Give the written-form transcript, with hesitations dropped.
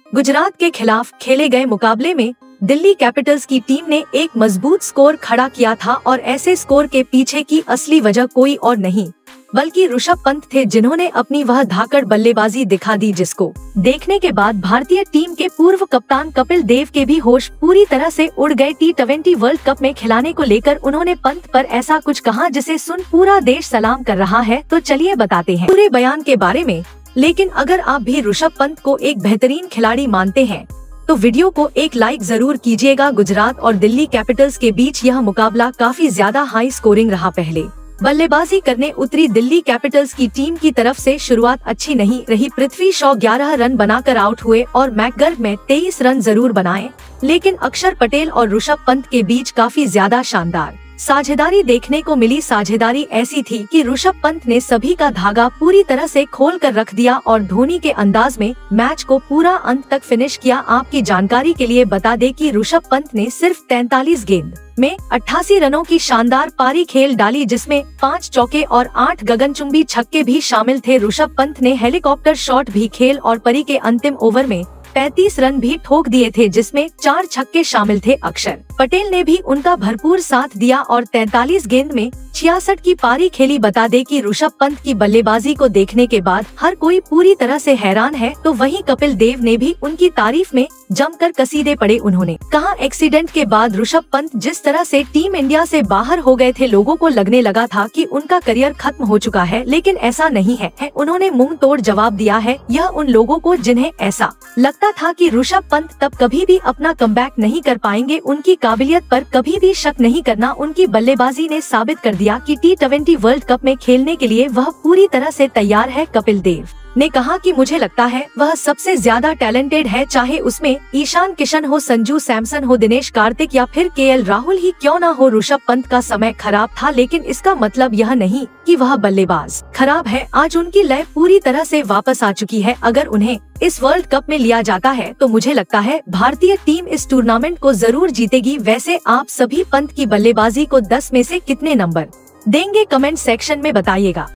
गुजरात के खिलाफ खेले गए मुकाबले में दिल्ली कैपिटल्स की टीम ने एक मजबूत स्कोर खड़ा किया था और ऐसे स्कोर के पीछे की असली वजह कोई और नहीं बल्कि ऋषभ पंत थे, जिन्होंने अपनी वह धाकड़ बल्लेबाजी दिखा दी जिसको देखने के बाद भारतीय टीम के पूर्व कप्तान कपिल देव के भी होश पूरी तरह से उड़ गए। T20 वर्ल्ड कप में खिलाने को लेकर उन्होंने पंत पर ऐसा कुछ कहा जिसे सुन पूरा देश सलाम कर रहा है। तो चलिए बताते हैं पूरे बयान के बारे में। लेकिन अगर आप भी ऋषभ पंत को एक बेहतरीन खिलाड़ी मानते हैं तो वीडियो को एक लाइक जरूर कीजिएगा। गुजरात और दिल्ली कैपिटल्स के बीच यह मुकाबला काफी ज्यादा हाई स्कोरिंग रहा। पहले बल्लेबाजी करने उतरी दिल्ली कैपिटल्स की टीम की तरफ से शुरुआत अच्छी नहीं रही। पृथ्वी शॉ 11 रन बनाकर आउट हुए और मैकगर्व में 23 रन जरूर बनाए, लेकिन अक्षर पटेल और ऋषभ पंत के बीच काफी ज्यादा शानदार साझेदारी देखने को मिली। साझेदारी ऐसी थी कि ऋषभ पंत ने सभी का धागा पूरी तरह से खोल कर रख दिया और धोनी के अंदाज में मैच को पूरा अंत तक फिनिश किया। आपकी जानकारी के लिए बता दें कि ऋषभ पंत ने सिर्फ 43 गेंद में 88 रनों की शानदार पारी खेल डाली, जिसमें 5 चौके और 8 गगनचुंबी छक्के भी शामिल थे। ऋषभ पंत ने हेलीकॉप्टर शॉट भी खेल और पारी के अंतिम ओवर में 35 रन भी ठोक दिए थे, जिसमें 4 छक्के शामिल थे। अक्षर पटेल ने भी उनका भरपूर साथ दिया और 43 गेंद में 66 की पारी खेली। बता दें कि ऋषभ पंत की बल्लेबाजी को देखने के बाद हर कोई पूरी तरह से हैरान है, तो वहीं कपिल देव ने भी उनकी तारीफ में जमकर कसीदे पड़े। उन्होंने कहा, एक्सीडेंट के बाद ऋषभ पंत जिस तरह से टीम इंडिया से बाहर हो गए थे, लोगों को लगने लगा था कि उनका करियर खत्म हो चुका है, लेकिन ऐसा नहीं है। उन्होंने मुंह तोड़ जवाब दिया है। यह उन लोगों को जिन्हें ऐसा लगता था कि ऋषभ पंत तब कभी भी अपना कमबैक नहीं कर पाएंगे, उनकी काबिलियत पर कभी भी शक नहीं करना। उनकी बल्लेबाजी ने साबित कर दिया कि T20 वर्ल्ड कप में खेलने के लिए वह पूरी तरह से तैयार है। कपिल देव ने कहा कि मुझे लगता है वह सबसे ज्यादा टैलेंटेड है, चाहे उसमें ईशान किशन हो, संजू सैमसन हो, दिनेश कार्तिक या फिर KL राहुल ही क्यों ना हो। ऋषभ पंत का समय खराब था, लेकिन इसका मतलब यह नहीं कि वह बल्लेबाज खराब है। आज उनकी लय पूरी तरह से वापस आ चुकी है। अगर उन्हें इस वर्ल्ड कप में लिया जाता है तो मुझे लगता है भारतीय टीम इस टूर्नामेंट को जरूर जीतेगी। वैसे आप सभी पंत की बल्लेबाजी को 10 में से कितने नंबर देंगे, कमेंट सेक्शन में बताइएगा।